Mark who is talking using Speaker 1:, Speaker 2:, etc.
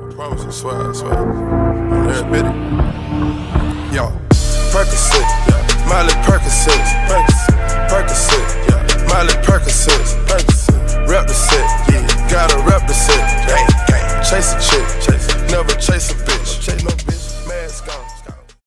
Speaker 1: Promise, I swear, I swear. Every bit. Yo, Percocet, yeah. Miley Percocet, Percocet, yeah. Miley Percocet, rep the set, yeah. Gotta rep the set, gang, gang. Chase a chick, never chase a bitch.